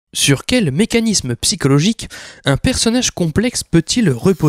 Sur quel mécanisme psychologique un personnage complexe peut-il reposer ?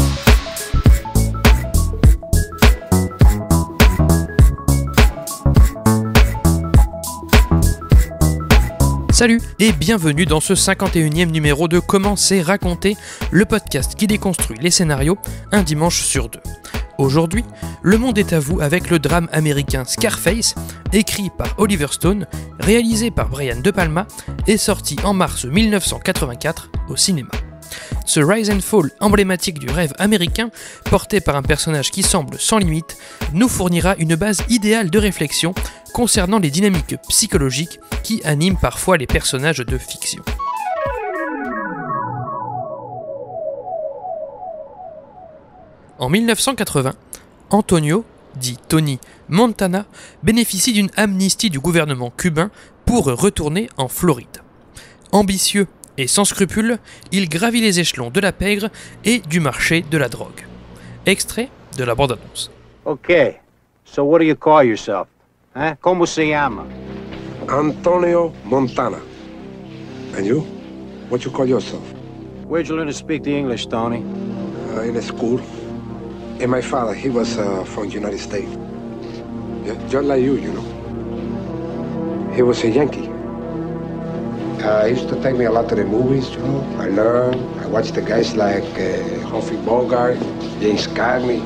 Salut et bienvenue dans ce 51e numéro de Comment c'est raconté, le podcast qui déconstruit les scénarios un dimanche sur deux. Aujourd'hui, le monde est à vous avec le drame américain Scarface, écrit par Oliver Stone, réalisé par Brian De Palma et sorti en mars 1984 au cinéma. Ce rise and fall emblématique du rêve américain, porté par un personnage qui semble sans limite, nous fournira une base idéale de réflexion concernant les dynamiques psychologiques qui animent parfois les personnages de fiction. En 1980, Antonio, dit Tony Montana, bénéficie d'une amnistie du gouvernement cubain pour retourner en Floride. Ambitieux et sans scrupules, il gravit les échelons de la pègre et du marché de la drogue. Extrait de la bande-annonce. Okay, so what do you call yourself? Huh? Como se llama? Antonio Montana. And you? What you call yourself? Where'd you learn to speak the English, Tony? In a school. And my father, he was from the United States. Yeah, just like you know. He was a Yankee. He used to take me a lot to the movies, you know. I learned. I watched the guys like Humphrey Bogart, James Cagney.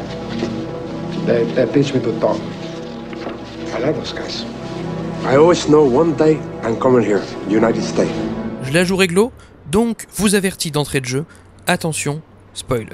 They teach me to talk. I like those guys. I always know one day I'm coming here, United States. Je la joue réglo, donc vous avertis d'entrée de jeu, attention, spoiler.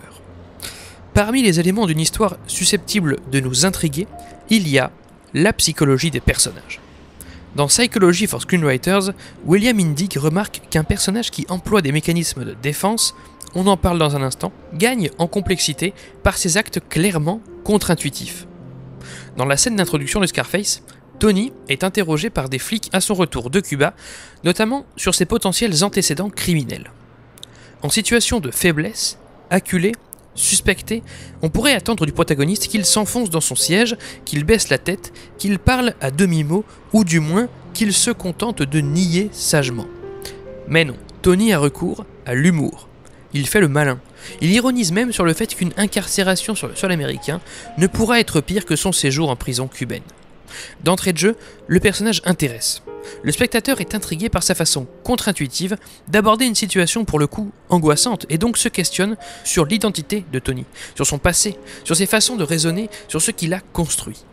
Parmi les éléments d'une histoire susceptible de nous intriguer, il y a la psychologie des personnages. Dans Psychology for Screenwriters, William Indig remarque qu'un personnage qui emploie des mécanismes de défense, on en parle dans un instant, gagne en complexité par ses actes clairement contre-intuitifs. Dans la scène d'introduction de Scarface, Tony est interrogé par des flics à son retour de Cuba, notamment sur ses potentiels antécédents criminels. En situation de faiblesse, acculé, suspecté, on pourrait attendre du protagoniste qu'il s'enfonce dans son siège, qu'il baisse la tête, qu'il parle à demi-mot, ou du moins qu'il se contente de nier sagement. Mais non, Tony a recours à l'humour. Il fait le malin. Il ironise même sur le fait qu'une incarcération sur le sol américain ne pourra être pire que son séjour en prison cubaine. D'entrée de jeu, le personnage intéresse. Le spectateur est intrigué par sa façon contre-intuitive d'aborder une situation pour le coup angoissante et donc se questionne sur l'identité de Tony, sur son passé, sur ses façons de raisonner, sur ce qu'il a construit.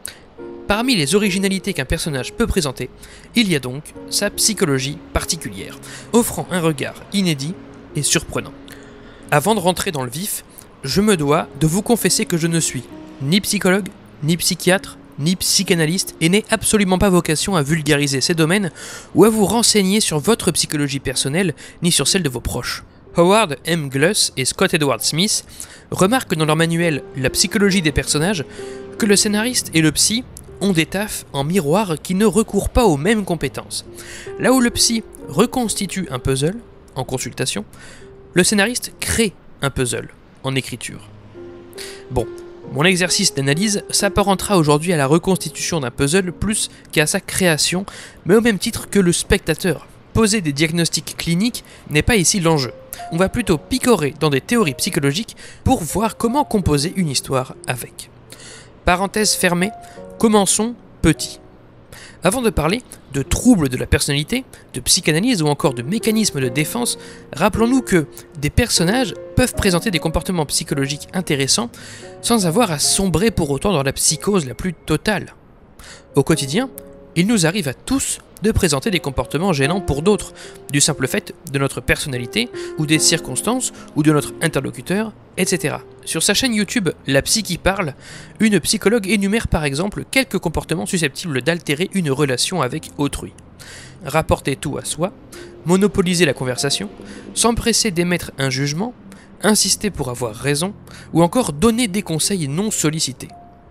Parmi les originalités qu'un personnage peut présenter, il y a donc sa psychologie particulière, offrant un regard inédit et surprenant. Avant de rentrer dans le vif, je me dois de vous confesser que je ne suis ni psychologue, ni psychiatre, ni psychanalyste et n'ai absolument pas vocation à vulgariser ces domaines ou à vous renseigner sur votre psychologie personnelle ni sur celle de vos proches. Howard M. Gluss et Scott Edward Smith remarquent dans leur manuel La psychologie des personnages que le scénariste et le psy ont des tafs en miroir qui ne recourent pas aux mêmes compétences. Là où le psy reconstitue un puzzle en consultation, le scénariste crée un puzzle en écriture. Bon, mon exercice d'analyse s'apparentera aujourd'hui à la reconstitution d'un puzzle plus qu'à sa création, mais au même titre que le spectateur. Poser des diagnostics cliniques n'est pas ici l'enjeu. On va plutôt picorer dans des théories psychologiques pour voir comment composer une histoire avec. Parenthèse fermée, commençons petit. Avant de parler de troubles de la personnalité, de psychanalyse ou encore de mécanismes de défense, rappelons-nous que des personnages peuvent présenter des comportements psychologiques intéressants sans avoir à sombrer pour autant dans la psychose la plus totale. Au quotidien, il nous arrive à tous de présenter des comportements gênants pour d'autres, du simple fait de notre personnalité, ou des circonstances, ou de notre interlocuteur, etc. Sur sa chaîne YouTube La Psy qui parle, une psychologue énumère par exemple quelques comportements susceptibles d'altérer une relation avec autrui. Rapporter tout à soi, monopoliser la conversation, s'empresser d'émettre un jugement, insister pour avoir raison, ou encore donner des conseils non sollicités.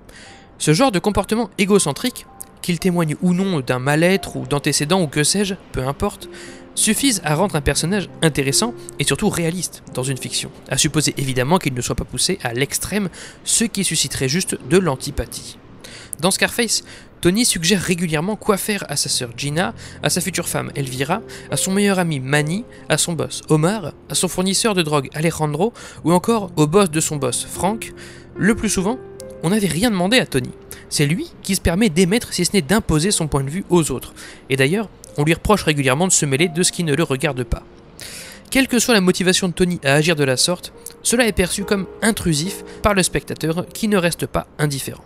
Ce genre de comportement égocentrique, qu'il témoigne ou non d'un mal-être ou d'antécédents ou que sais-je, peu importe, suffisent à rendre un personnage intéressant et surtout réaliste dans une fiction, à supposer évidemment qu'il ne soit pas poussé à l'extrême, ce qui susciterait juste de l'antipathie. Dans Scarface, Tony suggère régulièrement quoi faire à sa sœur Gina, à sa future femme Elvira, à son meilleur ami Manny, à son boss Omar, à son fournisseur de drogue Alejandro, ou encore au boss de son boss Frank. Le plus souvent, on n'avait rien demandé à Tony. C'est lui qui se permet d'émettre si ce n'est d'imposer son point de vue aux autres. Et d'ailleurs, on lui reproche régulièrement de se mêler de ce qui ne le regarde pas. Quelle que soit la motivation de Tony à agir de la sorte, cela est perçu comme intrusif par le spectateur qui ne reste pas indifférent.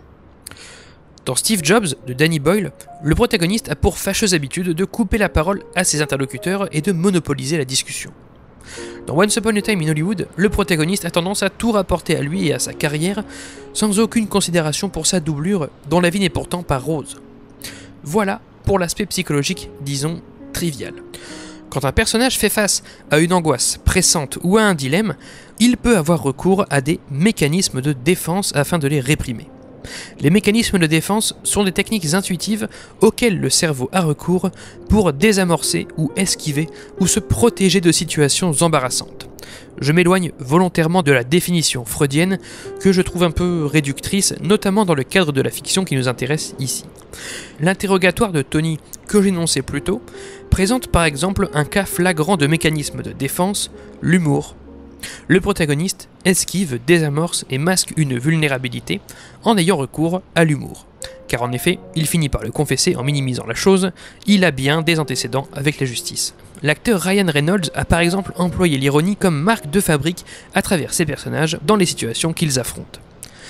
Dans Steve Jobs de Danny Boyle, le protagoniste a pour fâcheuse habitude de couper la parole à ses interlocuteurs et de monopoliser la discussion. Dans Once Upon a Time in Hollywood, le protagoniste a tendance à tout rapporter à lui et à sa carrière, sans aucune considération pour sa doublure, dont la vie n'est pourtant pas rose. Voilà pour l'aspect psychologique, disons, trivial. Quand un personnage fait face à une angoisse pressante ou à un dilemme, il peut avoir recours à des mécanismes de défense afin de les réprimer. Les mécanismes de défense sont des techniques intuitives auxquelles le cerveau a recours pour désamorcer ou esquiver ou se protéger de situations embarrassantes. Je m'éloigne volontairement de la définition freudienne que je trouve un peu réductrice, notamment dans le cadre de la fiction qui nous intéresse ici. L'interrogatoire de Tony, que j'énonçais plus tôt, présente par exemple un cas flagrant de mécanisme de défense, l'humour. Le protagoniste esquive, désamorce et masque une vulnérabilité en ayant recours à l'humour. Car en effet, il finit par le confesser en minimisant la chose, il a bien des antécédents avec la justice. L'acteur Ryan Reynolds a par exemple employé l'ironie comme marque de fabrique à travers ses personnages dans les situations qu'ils affrontent.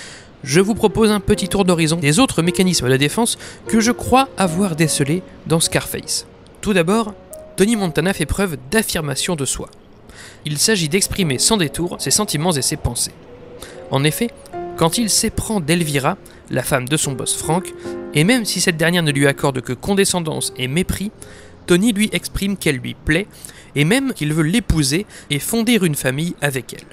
Je vous propose un petit tour d'horizon des autres mécanismes de défense que je crois avoir décelés dans Scarface. Tout d'abord, Tony Montana fait preuve d'affirmation de soi. Il s'agit d'exprimer sans détour ses sentiments et ses pensées. En effet, quand il s'éprend d'Elvira, la femme de son boss Frank, et même si cette dernière ne lui accorde que condescendance et mépris, Tony lui exprime qu'elle lui plaît, et même qu'il veut l'épouser et fonder une famille avec elle.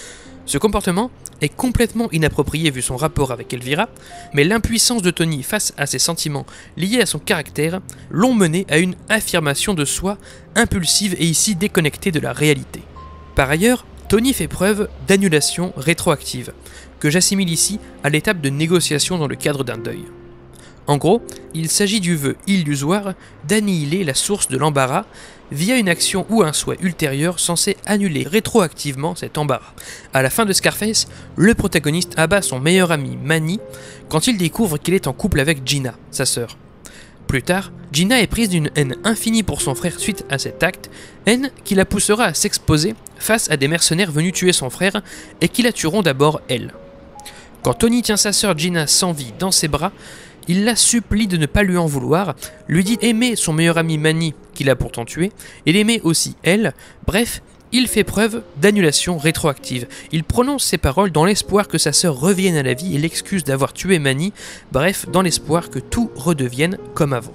Ce comportement est complètement inapproprié vu son rapport avec Elvira, mais l'impuissance de Tony face à ses sentiments liés à son caractère l'ont mené à une affirmation de soi impulsive et ici déconnectée de la réalité. Par ailleurs, Tony fait preuve d'annulation rétroactive, que j'assimile ici à l'étape de négociation dans le cadre d'un deuil. En gros, il s'agit du vœu illusoire d'annihiler la source de l'embarras via une action ou un souhait ultérieur censé annuler rétroactivement cet embarras. À la fin de Scarface, le protagoniste abat son meilleur ami Manny quand il découvre qu'il est en couple avec Gina, sa sœur. Plus tard, Gina est prise d'une haine infinie pour son frère suite à cet acte, haine qui la poussera à s'exposer face à des mercenaires venus tuer son frère et qui la tueront d'abord elle. Quand Tony tient sa sœur Gina sans vie dans ses bras, il la supplie de ne pas lui en vouloir, lui dit aimer son meilleur ami Manny, qu'il a pourtant tué, et l'aimer aussi elle, bref, il fait preuve d'annulation rétroactive. Il prononce ces paroles dans l'espoir que sa sœur revienne à la vie et l'excuse d'avoir tué Manny, bref, dans l'espoir que tout redevienne comme avant.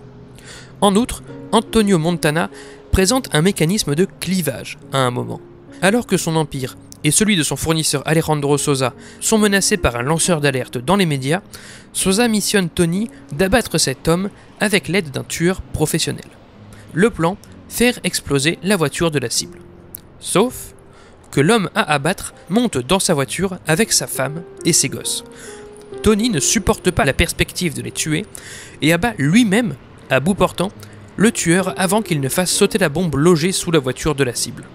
En outre, Antonio Montana présente un mécanisme de clivage à un moment. Alors que son empire et celui de son fournisseur Alejandro Sosa sont menacés par un lanceur d'alerte dans les médias, Sosa missionne Tony d'abattre cet homme avec l'aide d'un tueur professionnel. Le plan, faire exploser la voiture de la cible. Sauf que l'homme à abattre monte dans sa voiture avec sa femme et ses gosses. Tony ne supporte pas la perspective de les tuer et abat lui-même, à bout portant, le tueur avant qu'il ne fasse sauter la bombe logée sous la voiture de la cible.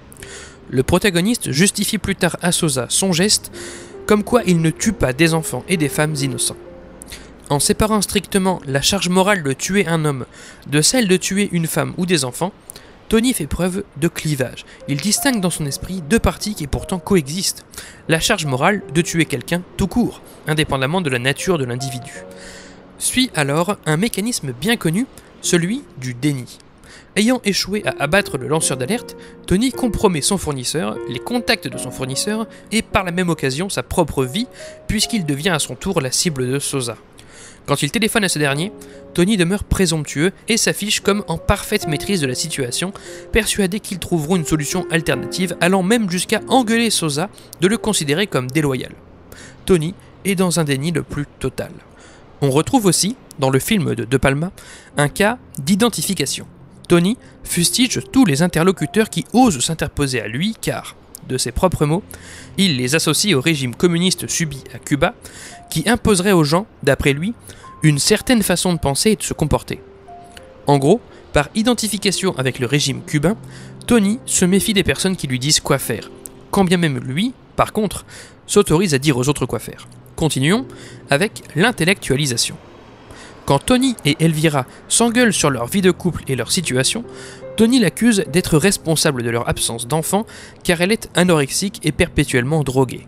Le protagoniste justifie plus tard à Sosa son geste, comme quoi il ne tue pas des enfants et des femmes innocents. En séparant strictement la charge morale de tuer un homme de celle de tuer une femme ou des enfants, Tony fait preuve de clivage. Il distingue dans son esprit deux parties qui pourtant coexistent. La charge morale de tuer quelqu'un tout court, indépendamment de la nature de l'individu. Suit alors un mécanisme bien connu, celui du déni. Ayant échoué à abattre le lanceur d'alerte, Tony compromet son fournisseur, les contacts de son fournisseur et par la même occasion sa propre vie, puisqu'il devient à son tour la cible de Sosa. Quand il téléphone à ce dernier, Tony demeure présomptueux et s'affiche comme en parfaite maîtrise de la situation, persuadé qu'ils trouveront une solution alternative, allant même jusqu'à engueuler Sosa de le considérer comme déloyal. Tony est dans un déni le plus total. On retrouve aussi, dans le film de De Palma, un cas d'identification. Tony fustige tous les interlocuteurs qui osent s'interposer à lui car, de ses propres mots, il les associe au régime communiste subi à Cuba, qui imposerait aux gens, d'après lui, une certaine façon de penser et de se comporter. En gros, par identification avec le régime cubain, Tony se méfie des personnes qui lui disent quoi faire, quand bien même lui, par contre, s'autorise à dire aux autres quoi faire. Continuons avec l'intellectualisation. Quand Tony et Elvira s'engueulent sur leur vie de couple et leur situation, Tony l'accuse d'être responsable de leur absence d'enfant car elle est anorexique et perpétuellement droguée.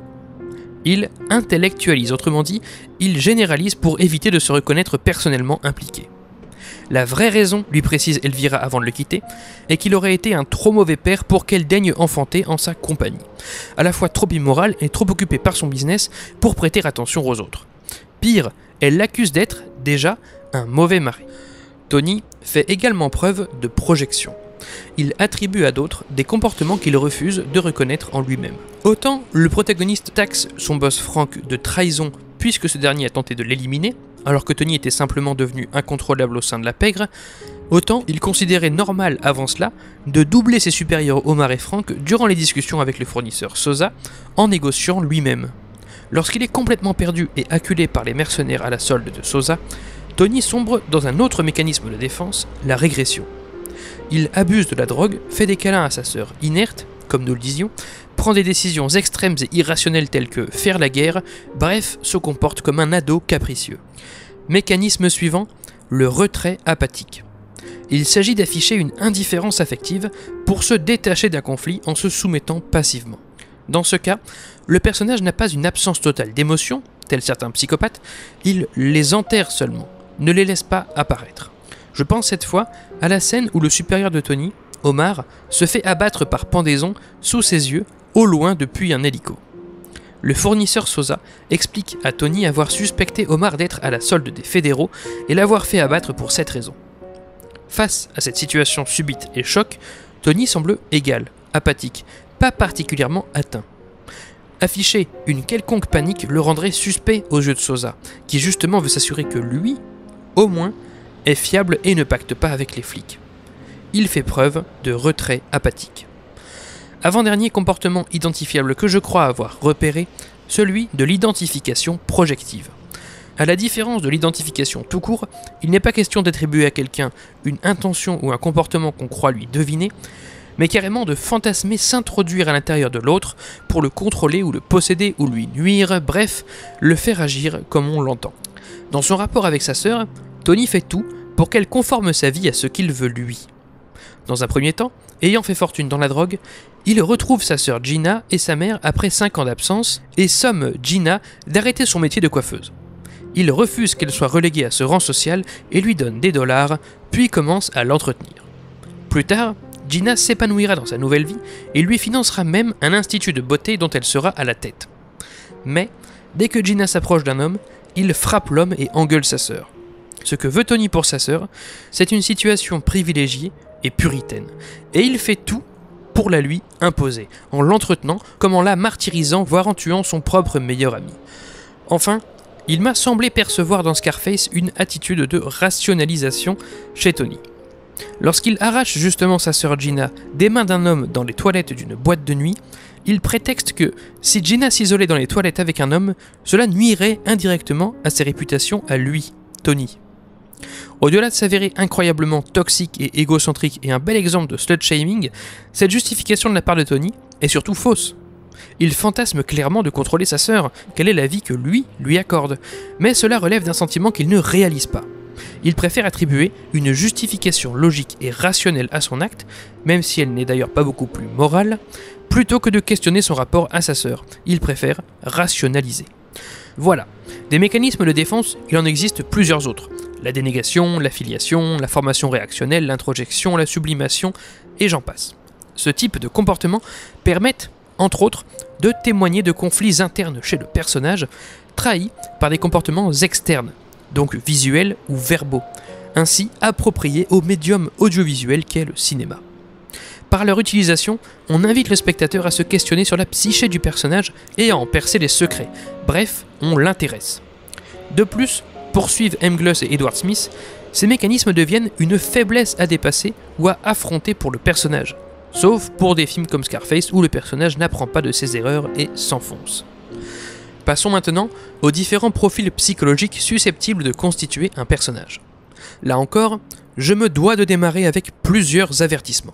Il intellectualise, autrement dit, il généralise pour éviter de se reconnaître personnellement impliqué. La vraie raison, lui précise Elvira avant de le quitter, est qu'il aurait été un trop mauvais père pour qu'elle daigne enfanter en sa compagnie, à la fois trop immoral et trop occupé par son business pour prêter attention aux autres. Pire, elle l'accuse d'être, déjà, un mauvais mari. Tony fait également preuve de projection. Il attribue à d'autres des comportements qu'il refuse de reconnaître en lui-même. Autant le protagoniste taxe son boss Frank de trahison puisque ce dernier a tenté de l'éliminer, alors que Tony était simplement devenu incontrôlable au sein de la pègre, autant il considérait normal avant cela de doubler ses supérieurs Omar et Frank durant les discussions avec le fournisseur Sosa en négociant lui-même. Lorsqu'il est complètement perdu et acculé par les mercenaires à la solde de Sosa, Tony sombre dans un autre mécanisme de défense, la régression. Il abuse de la drogue, fait des câlins à sa sœur inerte, comme nous le disions, prend des décisions extrêmes et irrationnelles telles que faire la guerre, bref, se comporte comme un ado capricieux. Mécanisme suivant, le retrait apathique. Il s'agit d'afficher une indifférence affective pour se détacher d'un conflit en se soumettant passivement. Dans ce cas, le personnage n'a pas une absence totale d'émotions, tels certains psychopathes, il les enterre seulement, ne les laisse pas apparaître. Je pense cette fois à la scène où le supérieur de Tony, Omar, se fait abattre par pendaison sous ses yeux, au loin depuis un hélico. Le fournisseur Sosa explique à Tony avoir suspecté Omar d'être à la solde des fédéraux et l'avoir fait abattre pour cette raison. Face à cette situation subite et choc, Tony semble égal, apathique, pas particulièrement atteint. Afficher une quelconque panique le rendrait suspect aux yeux de Sosa, qui justement veut s'assurer que lui, au moins, est fiable et ne pacte pas avec les flics. Il fait preuve de retrait apathique. Avant-dernier comportement identifiable que je crois avoir repéré, celui de l'identification projective. À la différence de l'identification tout court, il n'est pas question d'attribuer à quelqu'un une intention ou un comportement qu'on croit lui deviner, mais carrément de fantasmer s'introduire à l'intérieur de l'autre pour le contrôler ou le posséder ou lui nuire, bref, le faire agir comme on l'entend. Dans son rapport avec sa sœur, Tony fait tout pour qu'elle conforme sa vie à ce qu'il veut lui. Dans un premier temps, ayant fait fortune dans la drogue, il retrouve sa sœur Gina et sa mère après 5 ans d'absence et somme Gina d'arrêter son métier de coiffeuse. Il refuse qu'elle soit reléguée à ce rang social et lui donne des dollars, puis commence à l'entretenir. Plus tard, Gina s'épanouira dans sa nouvelle vie et lui financera même un institut de beauté dont elle sera à la tête. Mais, dès que Gina s'approche d'un homme, il frappe l'homme et engueule sa sœur. Ce que veut Tony pour sa sœur, c'est une situation privilégiée et puritaine, et il fait tout pour la lui imposer, en l'entretenant comme en la martyrisant, voire en tuant son propre meilleur ami. Enfin, il m'a semblé percevoir dans Scarface une attitude de rationalisation chez Tony. Lorsqu'il arrache justement sa sœur Gina des mains d'un homme dans les toilettes d'une boîte de nuit, il prétexte que si Gina s'isolait dans les toilettes avec un homme, cela nuirait indirectement à ses réputations à lui, Tony. Au-delà de s'avérer incroyablement toxique et égocentrique et un bel exemple de slut-shaming, cette justification de la part de Tony est surtout fausse. Il fantasme clairement de contrôler sa sœur, quelle est la vie que lui accorde, mais cela relève d'un sentiment qu'il ne réalise pas. Il préfère attribuer une justification logique et rationnelle à son acte, même si elle n'est d'ailleurs pas beaucoup plus morale, plutôt que de questionner son rapport à sa sœur. Il préfère rationaliser. Voilà, des mécanismes de défense, il en existe plusieurs autres. La dénégation, l'affiliation, la formation réactionnelle, l'introjection, la sublimation, et j'en passe. Ce type de comportement permettent, entre autres, de témoigner de conflits internes chez le personnage, trahis par des comportements externes, donc visuels ou verbaux, ainsi appropriés au médium audiovisuel qu'est le cinéma. Par leur utilisation, on invite le spectateur à se questionner sur la psyché du personnage et à en percer les secrets. Bref, on l'intéresse. De plus, poursuivent M. Gloss et Edward Smith, ces mécanismes deviennent une faiblesse à dépasser ou à affronter pour le personnage. sauf pour des films comme Scarface où le personnage n'apprend pas de ses erreurs et s'enfonce. Passons maintenant aux différents profils psychologiques susceptibles de constituer un personnage. Là encore, je me dois de démarrer avec plusieurs avertissements.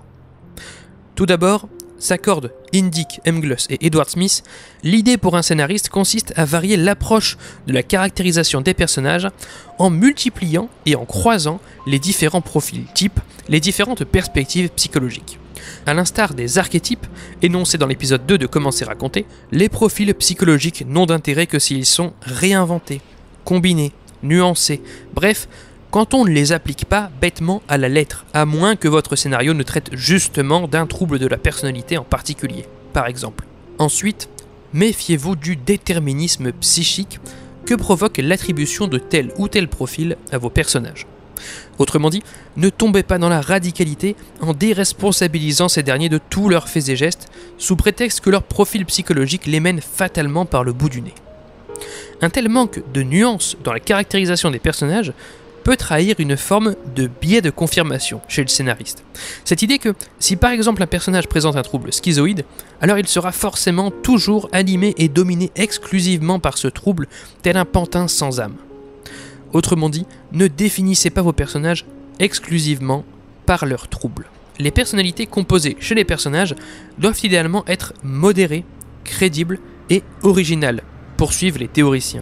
Tout d'abord, s'accordent Indyk, Mgloss et Edward Smith, l'idée pour un scénariste consiste à varier l'approche de la caractérisation des personnages en multipliant et en croisant les différents profils types, les différentes perspectives psychologiques. À l'instar des archétypes, énoncés dans l'épisode 2 de Comment c'est raconté, les profils psychologiques n'ont d'intérêt que s'ils sont réinventés, combinés, nuancés, bref, quand on ne les applique pas bêtement à la lettre, à moins que votre scénario ne traite justement d'un trouble de la personnalité en particulier, par exemple. Ensuite, méfiez-vous du déterminisme psychique que provoque l'attribution de tel ou tel profil à vos personnages. Autrement dit, ne tombez pas dans la radicalité en déresponsabilisant ces derniers de tous leurs faits et gestes, sous prétexte que leur profil psychologique les mène fatalement par le bout du nez. Un tel manque de nuance dans la caractérisation des personnages peut trahir une forme de biais de confirmation chez le scénariste. Cette idée que, si par exemple un personnage présente un trouble schizoïde, alors il sera forcément toujours animé et dominé exclusivement par ce trouble, tel un pantin sans âme. Autrement dit, ne définissez pas vos personnages exclusivement par leurs troubles. Les personnalités composées chez les personnages doivent idéalement être modérées, crédibles et originales, poursuivent les théoriciens.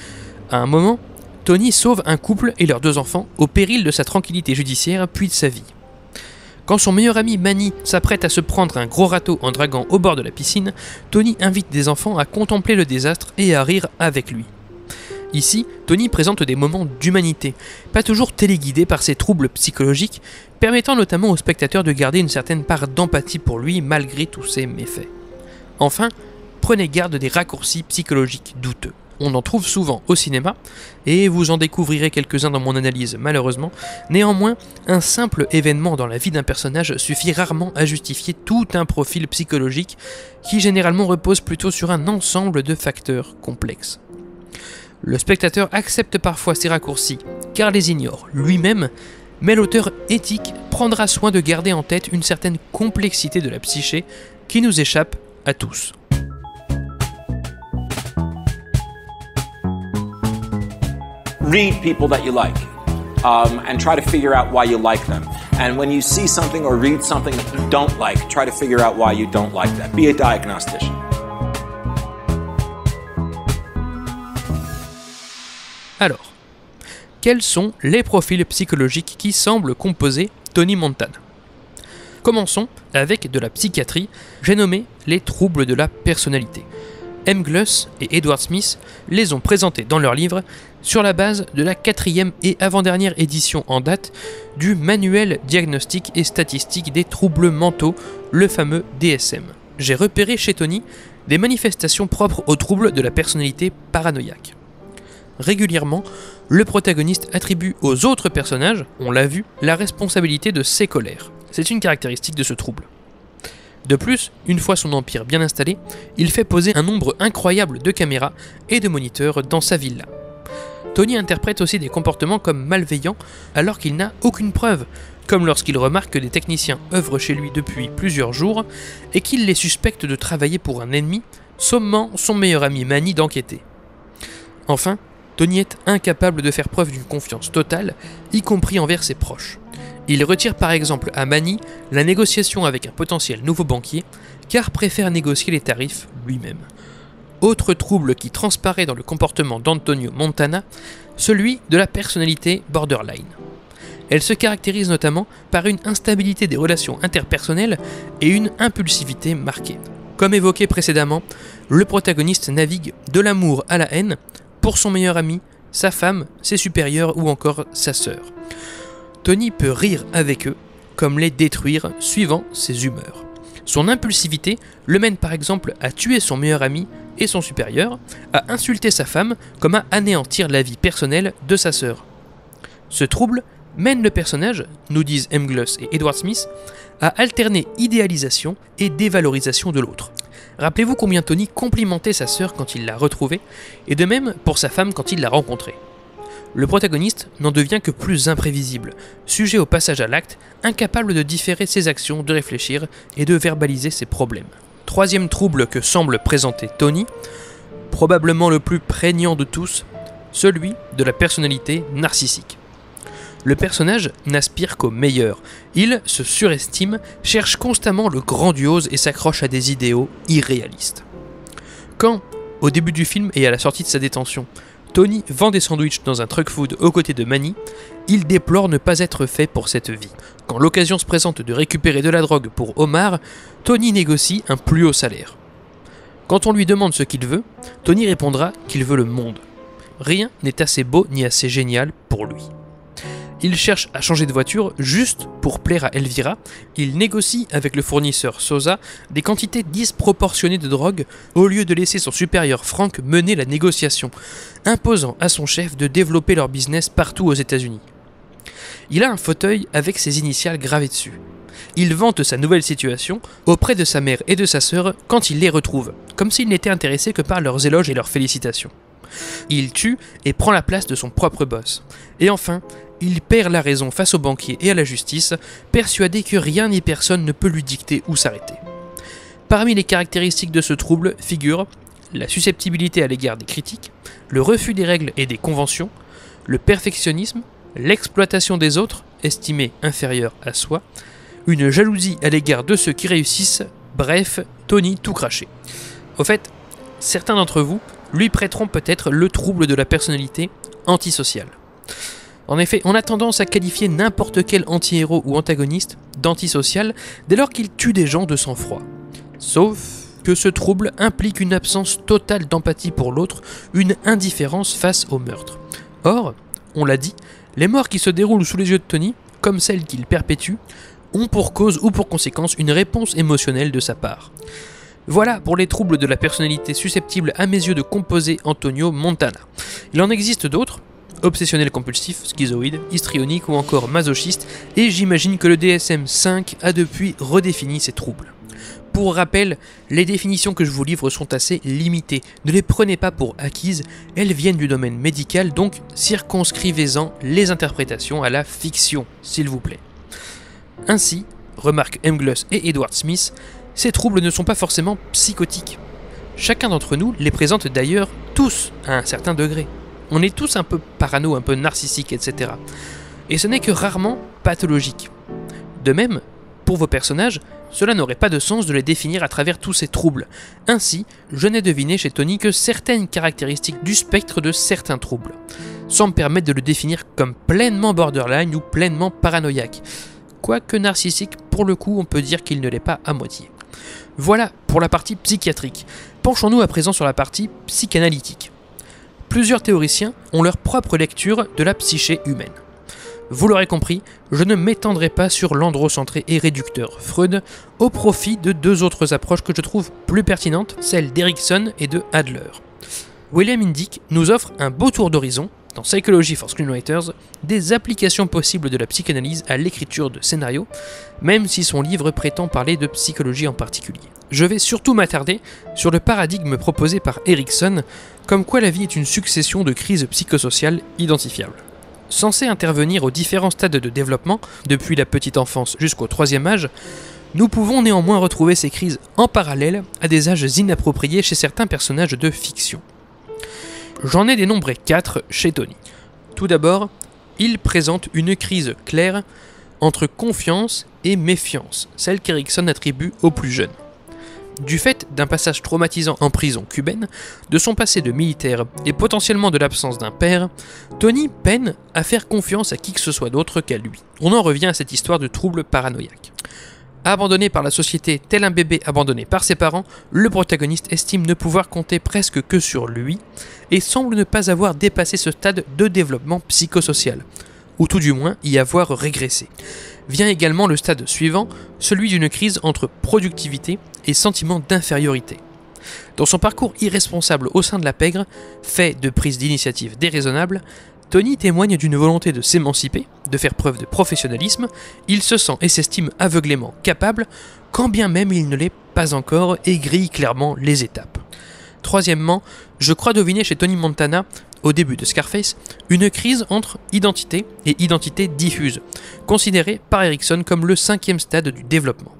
À un moment, Tony sauve un couple et leurs 2 enfants au péril de sa tranquillité judiciaire puis de sa vie. Quand son meilleur ami Manny s'apprête à se prendre un gros râteau en draguant au bord de la piscine, Tony invite des enfants à contempler le désastre et à rire avec lui. Ici, Tony présente des moments d'humanité, pas toujours téléguidés par ses troubles psychologiques, permettant notamment au spectateur de garder une certaine part d'empathie pour lui malgré tous ses méfaits. Enfin, prenez garde des raccourcis psychologiques douteux. On en trouve souvent au cinéma, et vous en découvrirez quelques-uns dans mon analyse malheureusement. Néanmoins, un simple événement dans la vie d'un personnage suffit rarement à justifier tout un profil psychologique qui généralement repose plutôt sur un ensemble de facteurs complexes. Le spectateur accepte parfois ces raccourcis car les ignore lui-même, mais l'auteur éthique prendra soin de garder en tête une certaine complexité de la psyché qui nous échappe à tous. Read people that you like and try to figure out why you like them. And when you see something or read something that you don't like, try to figure out why you don't like that. Be a diagnostician. Alors, quels sont les profils psychologiques qui semblent composer Tony Montana ? Commençons avec de la psychiatrie, j'ai nommé les troubles de la personnalité. Mgloss et Edward Smith les ont présentés dans leur livre sur la base de la 4e et avant-dernière édition en date du Manuel diagnostique et statistique des troubles mentaux, le fameux DSM. J'ai repéré chez Tony des manifestations propres aux troubles de la personnalité paranoïaque. Régulièrement, le protagoniste attribue aux autres personnages, on l'a vu, la responsabilité de ses colères. C'est une caractéristique de ce trouble. De plus, une fois son empire bien installé, il fait poser un nombre incroyable de caméras et de moniteurs dans sa villa. Tony interprète aussi des comportements comme malveillants alors qu'il n'a aucune preuve, comme lorsqu'il remarque que des techniciens œuvrent chez lui depuis plusieurs jours et qu'il les suspecte de travailler pour un ennemi, sommant son meilleur ami Manny d'enquêter. Enfin, Tony est incapable de faire preuve d'une confiance totale, y compris envers ses proches. Il retire par exemple à Manny la négociation avec un potentiel nouveau banquier, car préfère négocier les tarifs lui-même. Autre trouble qui transparaît dans le comportement d'Antonio Montana, celui de la personnalité borderline. Elle se caractérise notamment par une instabilité des relations interpersonnelles et une impulsivité marquée. Comme évoqué précédemment, le protagoniste navigue de l'amour à la haine pour son meilleur ami, sa femme, ses supérieurs ou encore sa sœur. Tony peut rire avec eux, comme les détruire suivant ses humeurs. Son impulsivité le mène par exemple à tuer son meilleur ami et son supérieur, à insulter sa femme comme à anéantir la vie personnelle de sa sœur. Ce trouble mène le personnage, nous disent Mgloss et Edward Smith, à alterner idéalisation et dévalorisation de l'autre. Rappelez-vous combien Tony complimentait sa sœur quand il l'a retrouvée, et de même pour sa femme quand il l'a rencontrée. Le protagoniste n'en devient que plus imprévisible, sujet au passage à l'acte, incapable de différer ses actions, de réfléchir et de verbaliser ses problèmes. Troisième trouble que semble présenter Tony, probablement le plus prégnant de tous, celui de la personnalité narcissique. Le personnage n'aspire qu'au meilleur, il se surestime, cherche constamment le grandiose et s'accroche à des idéaux irréalistes. Quand, au début du film et à la sortie de sa détention, Tony vend des sandwichs dans un truck food aux côtés de Manny, il déplore ne pas être fait pour cette vie. Quand l'occasion se présente de récupérer de la drogue pour Omar, Tony négocie un plus haut salaire. Quand on lui demande ce qu'il veut, Tony répondra qu'il veut le monde. Rien n'est assez beau ni assez génial pour lui. Il cherche à changer de voiture juste pour plaire à Elvira. Il négocie avec le fournisseur Sosa des quantités disproportionnées de drogue au lieu de laisser son supérieur Frank mener la négociation, imposant à son chef de développer leur business partout aux États-Unis. Il a un fauteuil avec ses initiales gravées dessus. Il vante sa nouvelle situation auprès de sa mère et de sa sœur quand il les retrouve, comme s'il n'était intéressé que par leurs éloges et leurs félicitations. Il tue et prend la place de son propre boss. Et enfin, il perd la raison face aux banquiers et à la justice, persuadé que rien ni personne ne peut lui dicter où s'arrêter. Parmi les caractéristiques de ce trouble figurent la susceptibilité à l'égard des critiques, le refus des règles et des conventions, le perfectionnisme, l'exploitation des autres, estimés inférieurs à soi, une jalousie à l'égard de ceux qui réussissent, bref, Tony tout craché. Au fait, certains d'entre vous lui prêteront peut-être le trouble de la personnalité antisociale. En effet, on a tendance à qualifier n'importe quel anti-héros ou antagoniste d'antisocial dès lors qu'il tue des gens de sang-froid. Sauf que ce trouble implique une absence totale d'empathie pour l'autre, une indifférence face au meurtre. Or, on l'a dit, les morts qui se déroulent sous les yeux de Tony, comme celles qu'il perpétue, ont pour cause ou pour conséquence une réponse émotionnelle de sa part. Voilà pour les troubles de la personnalité susceptibles à mes yeux de composer Antonio Montana. Il en existe d'autres, obsessionnel compulsif, schizoïde, histrionique ou encore masochiste, et j'imagine que le DSM-5 a depuis redéfini ces troubles. Pour rappel, les définitions que je vous livre sont assez limitées, ne les prenez pas pour acquises, elles viennent du domaine médical, donc circonscrivez-en les interprétations à la fiction, s'il vous plaît. Ainsi, remarquent Emgluss et Edward Smith, ces troubles ne sont pas forcément psychotiques. Chacun d'entre nous les présente d'ailleurs tous à un certain degré. On est tous un peu parano, un peu narcissique, etc. Et ce n'est que rarement pathologique. De même, pour vos personnages, cela n'aurait pas de sens de les définir à travers tous ces troubles. Ainsi, je n'ai deviné chez Tony que certaines caractéristiques du spectre de certains troubles, sans me permettre de le définir comme pleinement borderline ou pleinement paranoïaque. Quoique narcissique, pour le coup, on peut dire qu'il ne l'est pas à moitié. Voilà pour la partie psychiatrique. Penchons-nous à présent sur la partie psychanalytique. Plusieurs théoriciens ont leur propre lecture de la psyché humaine. Vous l'aurez compris, je ne m'étendrai pas sur l'androcentré et réducteur Freud au profit de deux autres approches que je trouve plus pertinentes, celles d'Erikson et de Adler. William Indyk nous offre un beau tour d'horizon, dans Psychology for Screenwriters, des applications possibles de la psychanalyse à l'écriture de scénarios, même si son livre prétend parler de psychologie en particulier. Je vais surtout m'attarder sur le paradigme proposé par Erikson, comme quoi la vie est une succession de crises psychosociales identifiables. Censé intervenir aux différents stades de développement, depuis la petite enfance jusqu'au 3e âge, nous pouvons néanmoins retrouver ces crises en parallèle à des âges inappropriés chez certains personnages de fiction. J'en ai dénombré 4 chez Tony. Tout d'abord, il présente une crise claire entre confiance et méfiance, celle qu'Erikson attribue aux plus jeunes. Du fait d'un passage traumatisant en prison cubaine, de son passé de militaire et potentiellement de l'absence d'un père, Tony peine à faire confiance à qui que ce soit d'autre qu'à lui. On en revient à cette histoire de trouble paranoïaque. Abandonné par la société tel un bébé abandonné par ses parents, le protagoniste estime ne pouvoir compter presque que sur lui et semble ne pas avoir dépassé ce stade de développement psychosocial, ou tout du moins y avoir régressé. Vient également le stade suivant, celui d'une crise entre productivité et sentiment d'infériorité. Dans son parcours irresponsable au sein de la pègre, fait de prise d'initiative déraisonnable, Tony témoigne d'une volonté de s'émanciper, de faire preuve de professionnalisme, il se sent et s'estime aveuglément capable, quand bien même il ne l'est pas encore et grille clairement les étapes. Troisièmement, je crois deviner chez Tony Montana au début de Scarface, une crise entre identité et identité diffuse, considérée par Erikson comme le 5e stade du développement.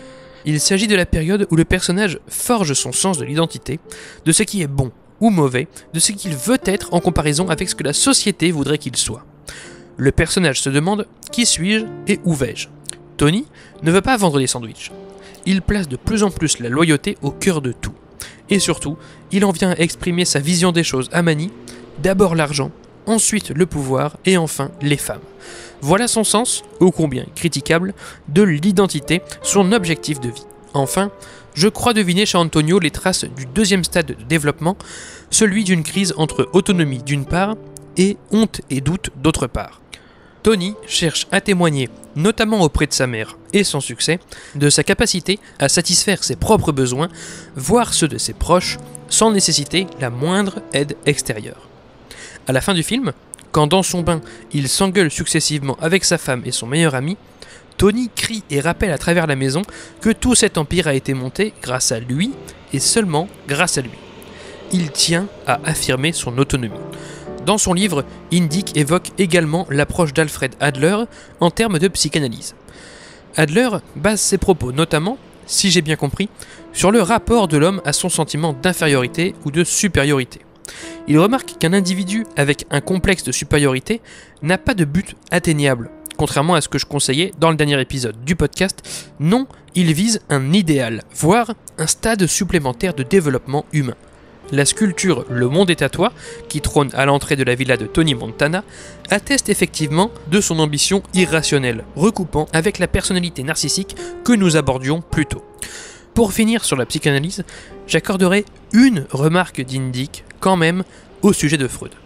Il s'agit de la période où le personnage forge son sens de l'identité, de ce qui est bon ou mauvais, de ce qu'il veut être en comparaison avec ce que la société voudrait qu'il soit. Le personnage se demande « Qui suis-je et où vais-je ?» Tony ne veut pas vendre des sandwichs. Il place de plus en plus la loyauté au cœur de tout. Et surtout, il en vient à exprimer sa vision des choses à Manny, d'abord l'argent, ensuite le pouvoir et enfin les femmes. Voilà son sens, ô combien critiquable, de l'identité, son objectif de vie. Enfin, je crois deviner chez Antonio les traces du 2e stade de développement, celui d'une crise entre autonomie d'une part et honte et doute d'autre part. Tony cherche à témoigner, notamment auprès de sa mère, et sans succès, de sa capacité à satisfaire ses propres besoins, voire ceux de ses proches, sans nécessiter la moindre aide extérieure. À la fin du film, quand dans son bain, il s'engueule successivement avec sa femme et son meilleur ami, Tony crie et rappelle à travers la maison que tout cet empire a été monté grâce à lui, et seulement grâce à lui. Il tient à affirmer son autonomie. Dans son livre, Indyk évoque également l'approche d'Alfred Adler en termes de psychanalyse. Adler base ses propos notamment, si j'ai bien compris, sur le rapport de l'homme à son sentiment d'infériorité ou de supériorité. Il remarque qu'un individu avec un complexe de supériorité n'a pas de but atteignable. Contrairement à ce que je conseillais dans le dernier épisode du podcast, non, il vise un idéal, voire un stade supplémentaire de développement humain. La sculpture Le Monde est à toi, qui trône à l'entrée de la villa de Tony Montana, atteste effectivement de son ambition irrationnelle, recoupant avec la personnalité narcissique que nous abordions plus tôt. Pour finir sur la psychanalyse, j'accorderai une remarque d'Indyk, quand même, au sujet de Freud.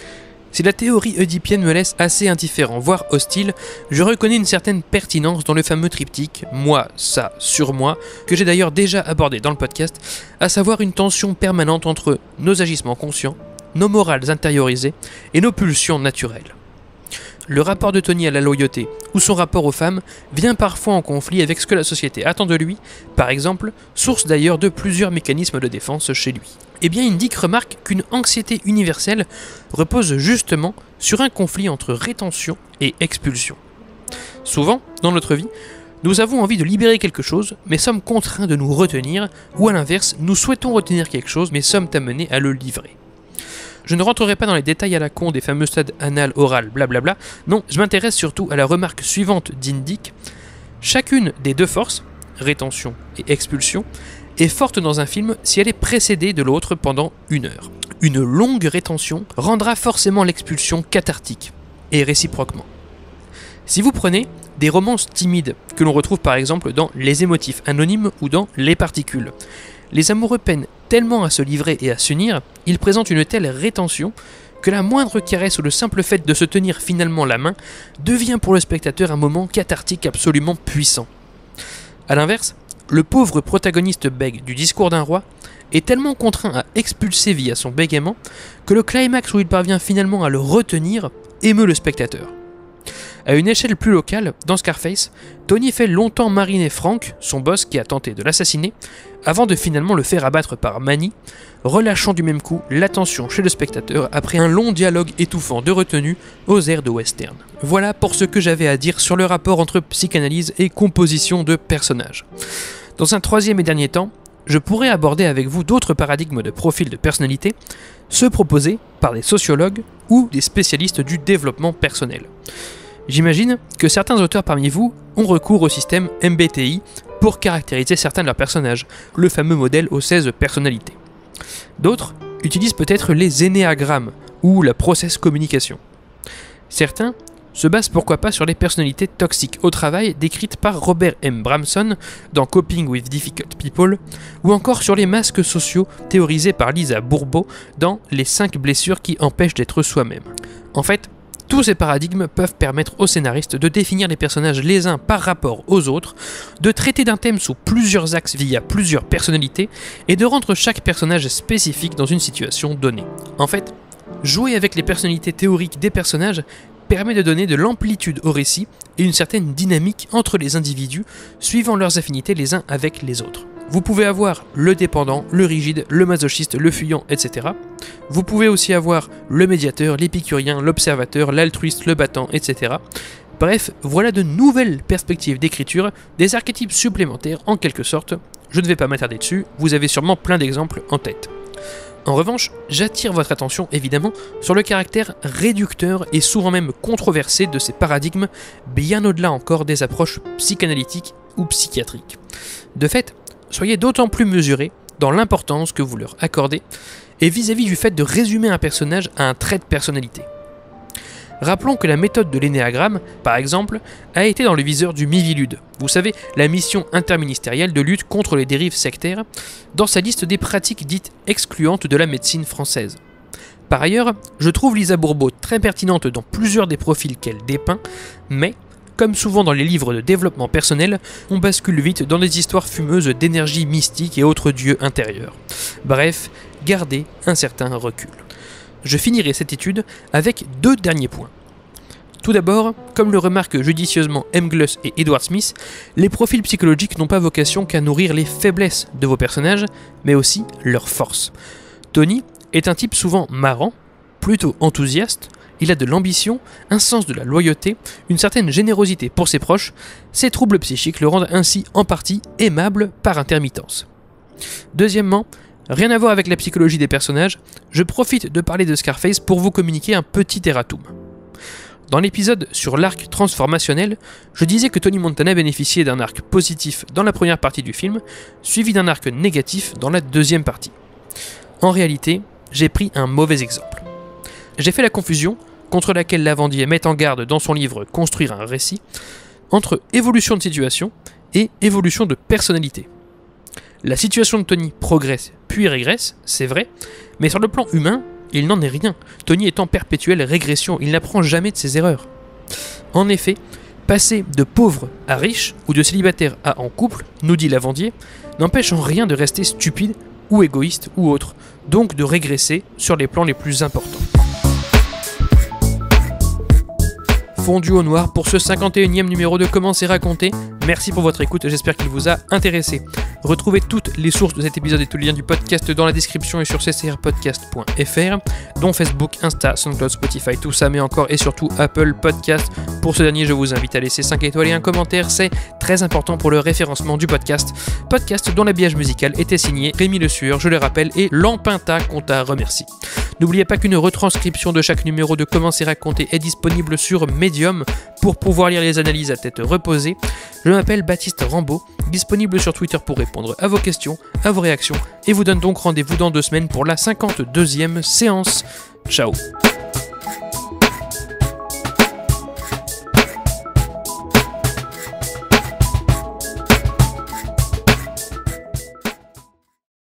Si la théorie oedipienne me laisse assez indifférent, voire hostile, je reconnais une certaine pertinence dans le fameux triptyque « moi, ça, sur moi » que j'ai d'ailleurs déjà abordé dans le podcast, à savoir une tension permanente entre nos agissements conscients, nos morales intériorisées et nos pulsions naturelles. Le rapport de Tony à la loyauté ou son rapport aux femmes vient parfois en conflit avec ce que la société attend de lui, par exemple, source d'ailleurs de plusieurs mécanismes de défense chez lui. Eh bien, Indyk remarque qu'une anxiété universelle repose justement sur un conflit entre rétention et expulsion. Souvent, dans notre vie, nous avons envie de libérer quelque chose, mais sommes contraints de nous retenir, ou à l'inverse, nous souhaitons retenir quelque chose, mais sommes amenés à le livrer. Je ne rentrerai pas dans les détails à la con des fameux stades anal, oral, blablabla, non, je m'intéresse surtout à la remarque suivante d'Indyk. Chacune des deux forces, rétention et expulsion, est forte dans un film si elle est précédée de l'autre pendant 1 heure. Une longue rétention rendra forcément l'expulsion cathartique, et réciproquement. Si vous prenez des romances timides, que l'on retrouve par exemple dans Les émotifs anonymes ou dans Les particules, les amoureux peinent tellement à se livrer et à s'unir, ils présentent une telle rétention que la moindre caresse ou le simple fait de se tenir finalement la main devient pour le spectateur un moment cathartique absolument puissant. A l'inverse, le pauvre protagoniste bègue du Discours d'un roi est tellement contraint à expulser via son bégaiement que le climax où il parvient finalement à le retenir émeut le spectateur. À une échelle plus locale, dans Scarface, Tony fait longtemps mariner Frank, son boss qui a tenté de l'assassiner, avant de finalement le faire abattre par Manny, relâchant du même coup l'attention chez le spectateur après un long dialogue étouffant de retenue aux airs de western. Voilà pour ce que j'avais à dire sur le rapport entre psychanalyse et composition de personnages. Dans un troisième et dernier temps, je pourrais aborder avec vous d'autres paradigmes de profil de personnalité, ceux proposés par des sociologues ou des spécialistes du développement personnel. J'imagine que certains auteurs parmi vous ont recours au système MBTI pour caractériser certains de leurs personnages, le fameux modèle aux 16 personnalités. D'autres utilisent peut-être les énéagrammes ou la process communication. Certains se basent pourquoi pas sur les personnalités toxiques au travail décrites par Robert M. Bramson dans Coping with Difficult People, ou encore sur les masques sociaux théorisés par Lisa Bourbeau dans Les 5 blessures qui empêchent d'être soi-même. En fait, tous ces paradigmes peuvent permettre aux scénaristes de définir les personnages les uns par rapport aux autres, de traiter d'un thème sous plusieurs axes via plusieurs personnalités, et de rendre chaque personnage spécifique dans une situation donnée. En fait, jouer avec les personnalités théoriques des personnages permet de donner de l'amplitude au récit et une certaine dynamique entre les individus, suivant leurs affinités les uns avec les autres. Vous pouvez avoir le dépendant, le rigide, le masochiste, le fuyant, etc. Vous pouvez aussi avoir le médiateur, l'épicurien, l'observateur, l'altruiste, le battant, etc. Bref, voilà de nouvelles perspectives d'écriture, des archétypes supplémentaires en quelque sorte. Je ne vais pas m'attarder dessus, vous avez sûrement plein d'exemples en tête. En revanche, j'attire votre attention évidemment sur le caractère réducteur et souvent même controversé de ces paradigmes, bien au-delà encore des approches psychanalytiques ou psychiatriques. De fait, soyez d'autant plus mesurés dans l'importance que vous leur accordez et vis-à-vis du fait de résumer un personnage à un trait de personnalité. Rappelons que la méthode de l'énéagramme, par exemple, a été dans le viseur du Miviludes, vous savez, la mission interministérielle de lutte contre les dérives sectaires, dans sa liste des pratiques dites excluantes de la médecine française. Par ailleurs, je trouve Lisa Bourbeau très pertinente dans plusieurs des profils qu'elle dépeint, mais, comme souvent dans les livres de développement personnel, on bascule vite dans des histoires fumeuses d'énergie mystique et autres dieux intérieurs. Bref, gardez un certain recul. Je finirai cette étude avec 2 derniers points. Tout d'abord, comme le remarquent judicieusement M. Gluss et Edward Smith, les profils psychologiques n'ont pas vocation qu'à nourrir les faiblesses de vos personnages, mais aussi leurs forces. Tony est un type souvent marrant, plutôt enthousiaste, il a de l'ambition, un sens de la loyauté, une certaine générosité pour ses proches, ses troubles psychiques le rendent ainsi en partie aimable par intermittence. Deuxièmement, rien à voir avec la psychologie des personnages, je profite de parler de Scarface pour vous communiquer un petit erratum. Dans l'épisode sur l'arc transformationnel, je disais que Tony Montana bénéficiait d'un arc positif dans la première partie du film, suivi d'un arc négatif dans la deuxième partie. En réalité, j'ai pris un mauvais exemple. J'ai fait la confusion, contre laquelle Lavandier met en garde dans son livre « Construire un récit », entre évolution de situation et évolution de personnalité. La situation de Tony progresse puis régresse, c'est vrai, mais sur le plan humain, il n'en est rien. Tony est en perpétuelle régression, il n'apprend jamais de ses erreurs. En effet, passer de pauvre à riche ou de célibataire à en couple, nous dit Lavandier, n'empêche en rien de rester stupide ou égoïste ou autre, donc de régresser sur les plans les plus importants. Fondu au noir pour ce 51e numéro de Comment c'est raconté. Merci pour votre écoute, j'espère qu'il vous a intéressé. Retrouvez toutes les sources de cet épisode et tous les liens du podcast dans la description et sur ccrpodcast.fr, dont Facebook, Insta, SoundCloud, Spotify, tout ça, mais encore et surtout Apple Podcast. Pour ce dernier, je vous invite à laisser 5 étoiles et un commentaire, c'est très important pour le référencement du podcast. Podcast dont l'habillage musical était signé Rémi Le Sueur, je le rappelle, et Lampinta qu'on t'a remercie. N'oubliez pas qu'une retranscription de chaque numéro de Comment c'est raconté est disponible sur Medium pour pouvoir lire les analyses à tête reposée. Je m'appelle Baptiste Rambaud, disponible sur Twitter pour répondre à vos questions, à vos réactions, et vous donne donc rendez-vous dans 2 semaines pour la 52e séance. Ciao.